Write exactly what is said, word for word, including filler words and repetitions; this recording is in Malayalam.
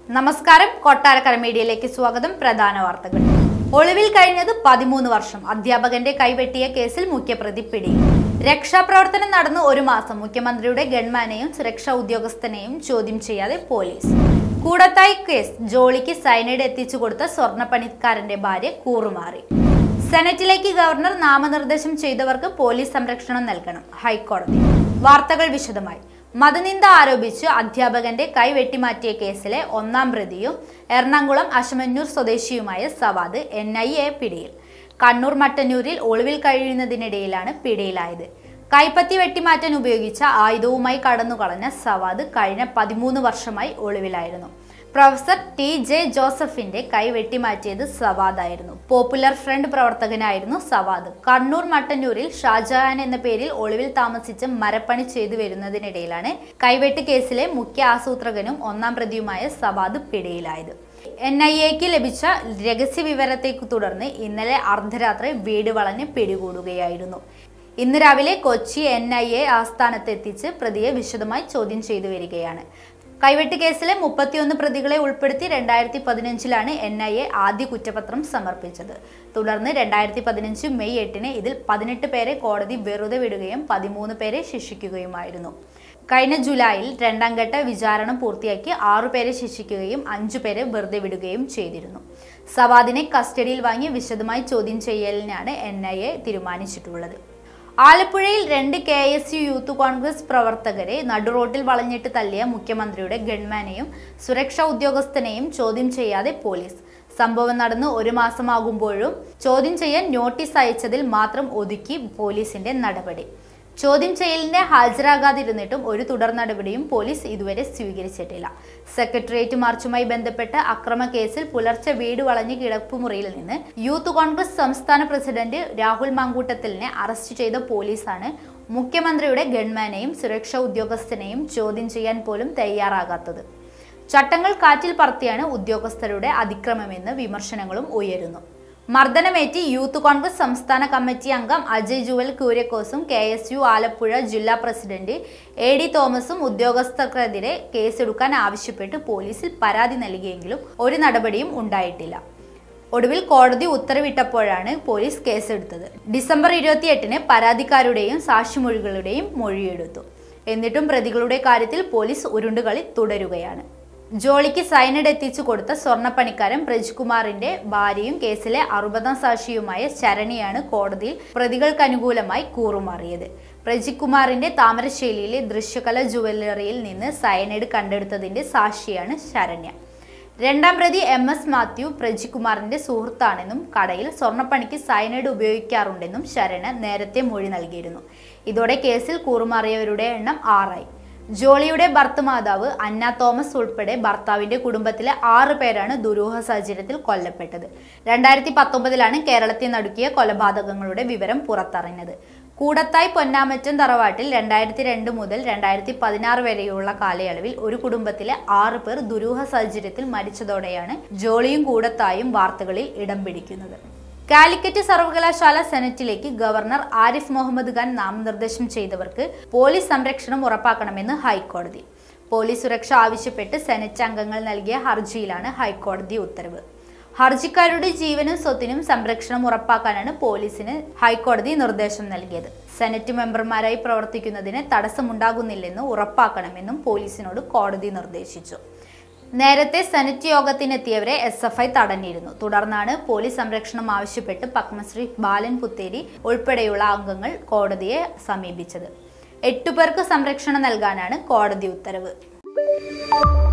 നമസ്കാരം, കൊട്ടാരക്കര മീഡിയയിലേക്ക് സ്വാഗതം. പ്രധാന വാർത്തകൾ. ഒളിവിൽ കഴിഞ്ഞത് പതിമൂന്ന് വർഷം. അധ്യാപകന്റെ കൈവെട്ടിയ കേസിൽ മുഖ്യപ്രതി പിടിയിൽ. രക്ഷാപ്രവർത്തനം നടന്നു ഒരു മാസം. മുഖ്യമന്ത്രിയുടെ ഗൺമാനെയും സുരക്ഷാ ഉദ്യോഗസ്ഥനെയും ചോദ്യം ചെയ്യാതെ പോലീസ്. കൂടത്തായി കേസ്. ജോളിക്ക് സൈനൈഡ് എത്തിച്ചു കൊടുത്ത സ്വർണ്ണപ്പണിക്കാരന്റെ ഭാര്യ കൂറുമാറി. സെനറ്റിലേക്ക് ഗവർണർ നാമനിർദ്ദേശം ചെയ്തവർക്ക് പോലീസ് സംരക്ഷണം നൽകണം. ഹൈക്കോടതി. വാർത്തകൾ വിശദമായി. മതനിന്ദ ആരോപിച്ച് അധ്യാപകന്റെ കൈ വെട്ടിമാറ്റിയ കേസിലെ ഒന്നാം പ്രതിയും എറണാകുളം അശമന്നൂർ സ്വദേശിയുമായ സവാദ് എൻ ഐ എ പിടിയിൽ. കണ്ണൂർ മട്ടന്നൂരിൽ ഒളിവിൽ കഴിയുന്നതിനിടയിലാണ് പിടിയിലായത്. കൈപ്പത്തി വെട്ടിമാറ്റാൻ ഉപയോഗിച്ച ആയുധവുമായി കടന്നുകളഞ്ഞ സവാദ് കഴിഞ്ഞ പതിമൂന്ന് വർഷമായി ഒളിവിലായിരുന്നു. പ്രൊഫസർ ടി ജെ ജോസഫിന്റെ കൈ വെട്ടിമാറ്റിയത് സവാദായിരുന്നു. പോപ്പുലർ ഫ്രണ്ട് പ്രവർത്തകനായിരുന്നു സവാദ്. കണ്ണൂർ മട്ടന്നൂരിൽ ഷാജഹാൻ എന്ന പേരിൽ ഒളിവിൽ താമസിച്ച് മരപ്പണി ചെയ്തു വരുന്നതിനിടയിലാണ് കൈവെട്ട് കേസിലെ മുഖ്യ ആസൂത്രകനും ഒന്നാം പ്രതിയുമായ സവാദ് പിടിയിലായത്. എൻ ഐ എക്ക് ലഭിച്ച രഹസ്യ വിവരത്തെ തുടർന്ന് ഇന്നലെ അർദ്ധരാത്രി വീട് വളഞ്ഞ് പിടികൂടുകയായിരുന്നു. ഇന്ന് രാവിലെ കൊച്ചി എൻ ഐ എ ആസ്ഥാനത്ത് എത്തിച്ച് പ്രതിയെ വിശദമായി ചോദ്യം ചെയ്തു വരികയാണ്. കൈവെട്ട് കേസിലെ മുപ്പത്തിയൊന്ന് പ്രതികളെ ഉൾപ്പെടുത്തി രണ്ടായിരത്തി പതിനഞ്ചിലാണ് എൻ ഐ എ ആദ്യ കുറ്റപത്രം സമർപ്പിച്ചത്. തുടർന്ന് രണ്ടായിരത്തി പതിനഞ്ച് മെയ് എട്ടിന് ഇതിൽ പതിനെട്ട് പേരെ കോടതി വെറുതെ വിടുകയും പതിമൂന്ന് പേരെ ശിക്ഷിക്കുകയുമായിരുന്നു. കഴിഞ്ഞ ജൂലൈയിൽ രണ്ടാം ഘട്ട വിചാരണ പൂർത്തിയാക്കി ആറുപേരെ ശിക്ഷിക്കുകയും അഞ്ചുപേരെ വെറുതെ വിടുകയും ചെയ്തിരുന്നു. സവാദിനെ കസ്റ്റഡിയിൽ വാങ്ങി വിശദമായി ചോദ്യം ചെയ്യലിനാണ് എൻ ഐ എ തീരുമാനിച്ചിട്ടുള്ളത്. ആലപ്പുഴയിൽ രണ്ട് K S U youth Congress പ്രവർത്തകരെ നടുറോട്ടിൽ വളഞ്ഞിട്ട് തള്ളിയ മുഖ്യമന്ത്രിയുടെ ഗൺമാനെയും സുരക്ഷാ ഉദ്യോഗസ്ഥനെയും ചോദ്യം ചെയ്യാതെ പോലീസ്. സംഭവം നടന്ന് ഒരു മാസമാകുമ്പോഴും ചോദ്യം ചെയ്യാൻ നോട്ടീസ് അയച്ചതിൽ മാത്രം ഒതുക്കി പോലീസിന്റെ നടപടി. ചോദ്യം ചെയ്യലിന് ഹാജരാകാതിരുന്നിട്ടും ഒരു തുടർ നടപടിയും പോലീസ് ഇതുവരെ സ്വീകരിച്ചിട്ടില്ല. സെക്രട്ടേറിയറ്റ് മാർച്ചുമായി ബന്ധപ്പെട്ട് അക്രമ കേസിൽ പുലർച്ചെ വീട് വളഞ്ഞ് കിടപ്പുമുറിയിൽ നിന്ന് യൂത്ത് കോൺഗ്രസ് സംസ്ഥാന പ്രസിഡന്റ് രാഹുൽ മാങ്കൂട്ടത്തിലിനെ അറസ്റ്റ് ചെയ്ത പോലീസാണ് മുഖ്യമന്ത്രിയുടെ ഗൺമാനെയും സുരക്ഷാ ഉദ്യോഗസ്ഥനെയും ചോദ്യം ചെയ്യാൻ പോലും തയ്യാറാകാത്തത്. ചട്ടങ്ങൾ കാറ്റിൽ പറത്തിയാണ് ഉദ്യോഗസ്ഥരുടെ അതിക്രമമെന്ന് വിമർശനങ്ങളും ഉയരുന്നു. മർദ്ദനമേറ്റി യൂത്ത് കോൺഗ്രസ് സംസ്ഥാന കമ്മിറ്റി അംഗം അജയ് ജുവൽ ക്യൂരക്കോസും കെ എസ് യു ആലപ്പുഴ ജില്ലാ പ്രസിഡന്റ് എ ഡി തോമസും ഉദ്യോഗസ്ഥർക്കെതിരെ കേസെടുക്കാൻ ആവശ്യപ്പെട്ട് പോലീസിൽ പരാതി നൽകിയെങ്കിലും ഒരു നടപടിയും ഉണ്ടായിട്ടില്ല. ഒടുവിൽ കോടതി ഉത്തരവിട്ടപ്പോഴാണ് പോലീസ് കേസെടുത്തത്. ഡിസംബർ ഇരുപത്തിയെട്ടിന് പരാതിക്കാരുടെയും സാക്ഷിമൊഴികളുടെയും മൊഴിയെടുത്തു. എന്നിട്ടും പ്രതികളുടെ കാര്യത്തിൽ പോലീസ് ഉരുണ്ടുകളി തുടരുകയാണ്. ജോളിക്ക് സൈനൈഡ് എത്തിച്ചു കൊടുത്ത സ്വർണ്ണപ്പണിക്കാരൻ പ്രജികുമാറിന്റെ ഭാര്യയും കേസിലെ അറുപതാം സാക്ഷിയുമായ ശരണ്യയാണ് കോടതിയിൽ പ്രതികൾക്ക് അനുകൂലമായി കൂറുമാറിയത്. പ്രജികുമാറിന്റെ താമരശ്ശേരിയിലെ ദൃശ്യകല ജുവലറിയിൽ നിന്ന് സൈനൈഡ് കണ്ടെടുത്തതിന്റെ സാക്ഷിയാണ് ശരണ്യ. രണ്ടാം പ്രതി എം എസ് മാത്യു പ്രജികുമാറിന്റെ സുഹൃത്താണെന്നും കടയിൽ സ്വർണ്ണപ്പണിക്ക് സൈനൈഡ് ഉപയോഗിക്കാറുണ്ടെന്നും ശരണ്യ നേരത്തെ മൊഴി നൽകിയിരുന്നു. ഇതോടെ കേസിൽ കൂറുമാറിയവരുടെ എണ്ണം ആറായി. ജോളിയുടെ ഭർത്തൃമാതാവ് അന്ന തോമസ് ഉൾപ്പെടെ ഭർത്താവിന്റെ കുടുംബത്തിലെ ആറ് പേരാണ് ദുരൂഹ സാഹചര്യത്തിൽ കൊല്ലപ്പെട്ടത്. രണ്ടായിരത്തി പത്തൊമ്പതിലാണ് കേരളത്തിൽ നടുക്കിയ കൊലപാതകങ്ങളുടെ വിവരം പുറത്തറിഞ്ഞത്. കൂടത്തായി പൊന്നാമറ്റം തറവാട്ടിൽ രണ്ടായിരത്തി രണ്ട് മുതൽ രണ്ടായിരത്തി പതിനാറ് വരെയുള്ള കാലയളവിൽ ഒരു കുടുംബത്തിലെ ആറ് പേർ ദുരൂഹ സാഹചര്യത്തിൽ മരിച്ചതോടെയാണ് ജോളിയും കൂടത്തായും വാർത്തകളിൽ ഇടം പിടിക്കുന്നത്. കാലിക്കറ്റ് സർവകലാശാല സെനറ്റിലേക്ക് ഗവർണർ ആരിഫ് മുഹമ്മദ് ഖാൻ നാമനിർദ്ദേശം ചെയ്തവർക്ക് പോലീസ് സംരക്ഷണം ഉറപ്പാക്കണമെന്ന് ഹൈക്കോടതി. പോലീസ് സുരക്ഷ ആവശ്യപ്പെട്ട് സെനറ്റ് അംഗങ്ങൾ നൽകിയ ഹർജിയിലാണ് ഹൈക്കോടതി ഉത്തരവ്. ഹർജിക്കാരുടെ ജീവനും സ്വത്തിനും സംരക്ഷണം ഉറപ്പാക്കാനാണ് പോലീസിന് ഹൈക്കോടതി നിർദ്ദേശം നൽകിയത്. സെനറ്റ് മെമ്പർമാരായി പ്രവർത്തിക്കുന്നതിന് തടസ്സമുണ്ടാകുന്നില്ലെന്ന് ഉറപ്പാക്കണമെന്നും പോലീസിനോട് കോടതി നിർദ്ദേശിച്ചു. നേരത്തെ സെനറ്റ് യോഗത്തിനെത്തിയവരെ എസ് എഫ് ഐ തടഞ്ഞിരുന്നു. തുടർന്നാണ് പോലീസ് സംരക്ഷണം ആവശ്യപ്പെട്ട് പത്മശ്രീ ബാലൻ പുത്തേരി ഉൾപ്പെടെയുള്ള അംഗങ്ങൾ കോടതിയെ സമീപിച്ചത്. എട്ടുപേർക്ക് സംരക്ഷണം നൽകാനാണ് കോടതി ഉത്തരവ്.